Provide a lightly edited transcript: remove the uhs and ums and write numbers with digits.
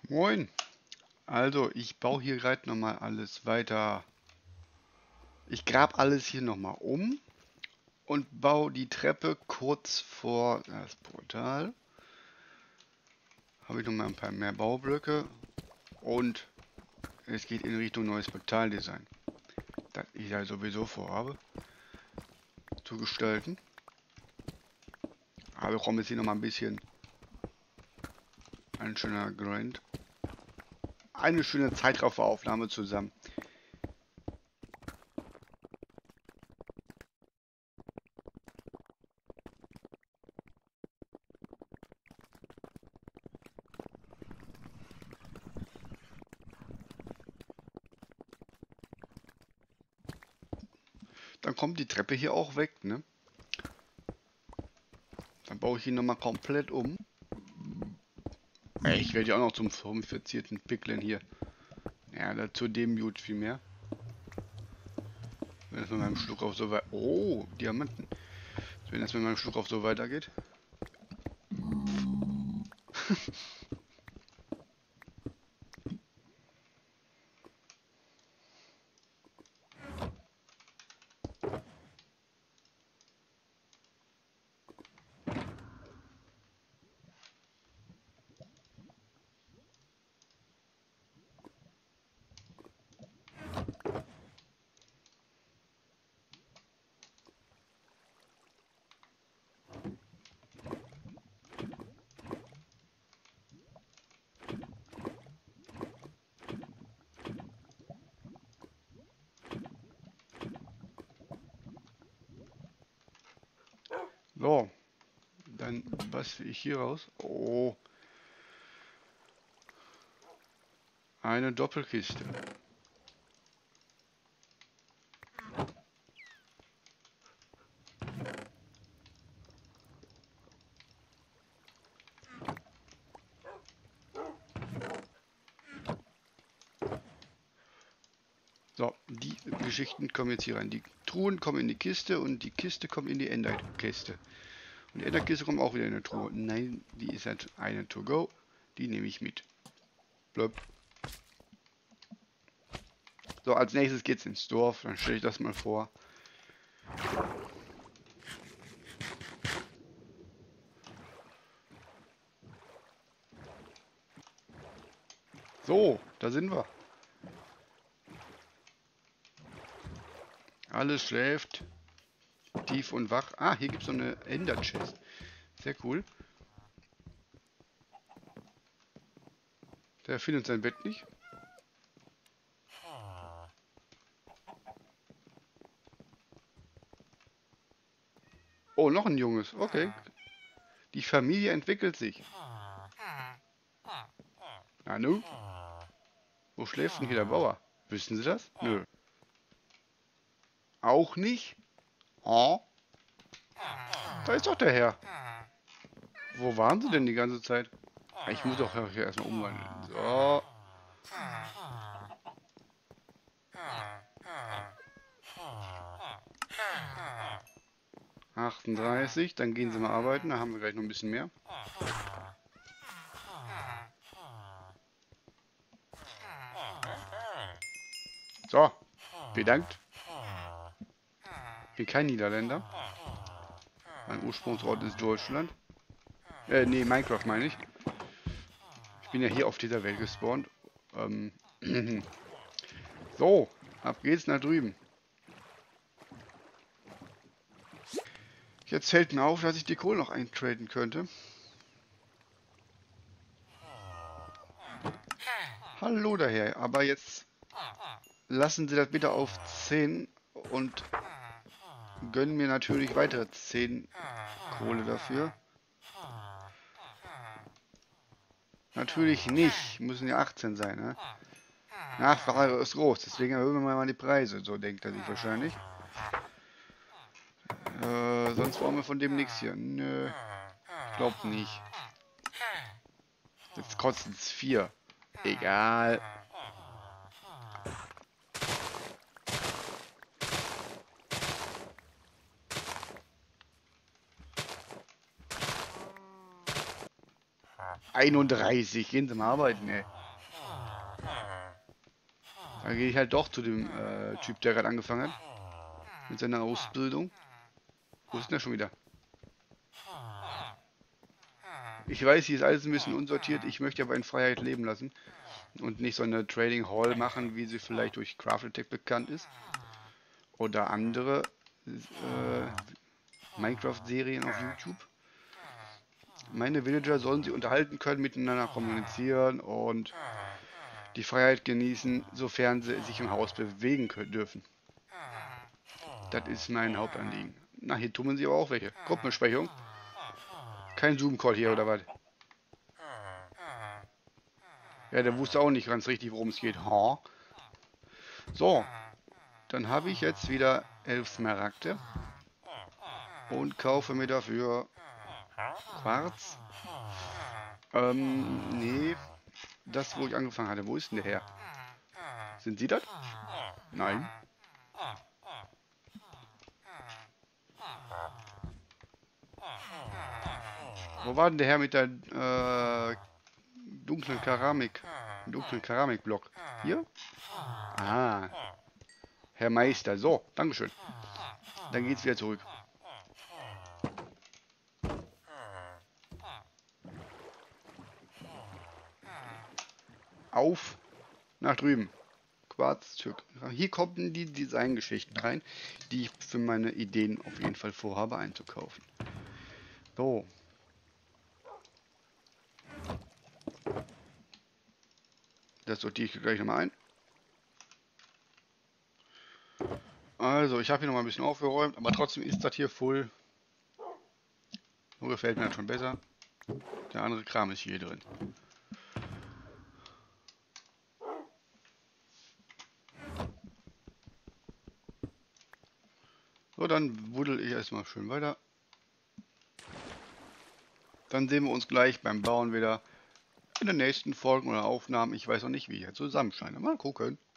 Moin. Also, ich baue hier gerade nochmal alles weiter. Ich grab alles hier nochmal um und baue die Treppe kurz vor das Portal. Habe ich nochmal ein paar mehr Baublöcke und es geht in Richtung neues Portaldesign. Das ich ja sowieso vorhabe zu gestalten. Aber komm jetzt hier nochmal ein bisschen ein schöner Grind. Eine schöne Zeitrafferaufnahme zusammen. Dann kommt die Treppe hier auch weg, ne? Dann baue ich ihn nochmal komplett um. Ey, ich werde ja auch noch zum verifizierten Picklen hier. Ja, dazu dem Mute viel mehr. Wenn es mit meinem Schluck auf so weit. Oh, Diamanten. Wenn es mit meinem Schluck auf so weitergeht. So, dann was will ich hier raus? Oh, eine Doppelkiste. So, die Geschichten kommen jetzt hier rein. Die Truhen kommen in die Kiste und die Kiste kommt in die Enderkiste. Und die Enderkiste kommt auch wieder in eine Truhe. Nein, die ist halt eine to go. Die nehme ich mit. Blöp. So, als nächstes geht's ins Dorf. Dann stelle ich das mal vor. So, da sind wir. Alles schläft. Tief und wach. Ah, hier gibt es so eine Ender-Chest. Sehr cool. Der findet sein Bett nicht. Oh, noch ein Junges. Okay. Die Familie entwickelt sich. Nanu? Wo schläft denn hier der Bauer? Wissen Sie das? Nö. Auch nicht? Oh, da ist doch der Herr. Wo waren Sie denn die ganze Zeit? Ich muss doch hier erstmal umwandeln. So. 38, dann gehen Sie mal arbeiten, da haben wir gleich noch ein bisschen mehr. So, bedankt. Ich bin kein Niederländer. Mein Ursprungsort ist Deutschland. Nee, Minecraft meine ich. Ich bin ja hier auf dieser Welt gespawnt. So, ab geht's nach drüben. Jetzt fällt mir auf, dass ich die Kohle noch eintraden könnte. Hallo daher, aber jetzt lassen Sie das bitte auf 10 und gönnen mir natürlich weitere 10 Kohle dafür. Natürlich nicht, müssen ja 18 sein, ne? Nachfrage ist groß, deswegen erhöhen wir mal die Preise, so denkt er sich wahrscheinlich. Sonst brauchen wir von dem nichts hier. Nö, glaub nicht. Jetzt kosten es 4. Egal. 31. Gehen Sie mal arbeiten, ey. Da gehe ich halt doch zu dem Typ, der gerade angefangen hat. Mit seiner Ausbildung. Wo ist denn der schon wieder? Ich weiß, hier ist alles ein bisschen unsortiert. Ich möchte aber in Freiheit leben lassen. Und nicht so eine Trading Hall machen, wie sie vielleicht durch Craftitech bekannt ist. Oder andere Minecraft-Serien auf YouTube. Meine Villager sollen sich unterhalten können, miteinander kommunizieren und die Freiheit genießen, sofern sie sich im Haus bewegen können, dürfen. Das ist mein Hauptanliegen. Na, hier tummeln sie aber auch welche. Gruppenbesprechung. Kein Zoom-Call hier, oder was? Ja, der wusste auch nicht ganz richtig, worum es geht. Ha. So, dann habe ich jetzt wieder 11 Smaragde. Und kaufe mir dafür Quarz. Nee. Das, wo ich angefangen hatte. Wo ist denn der her? Sind Sie das? Nein. Wo war denn der Herr mit der dunklen Keramikblock? Hier? Ah. Herr Meister. So, Dankeschön. Dann geht's wieder zurück. Auf nach drüben. Quarzstück. Hier kommen die Designgeschichten rein, die ich für meine Ideen auf jeden Fall vorhabe einzukaufen. So. Das sortiere ich gleich nochmal ein. Also, ich habe hier nochmal ein bisschen aufgeräumt, aber trotzdem ist das hier voll. So gefällt mir das schon besser. Der andere Kram ist hier drin. So, dann buddel ich erstmal schön weiter. Dann sehen wir uns gleich beim Bauen wieder in den nächsten Folgen oder Aufnahmen. Ich weiß noch nicht, wie ich jetzt zusammenscheine. Mal gucken.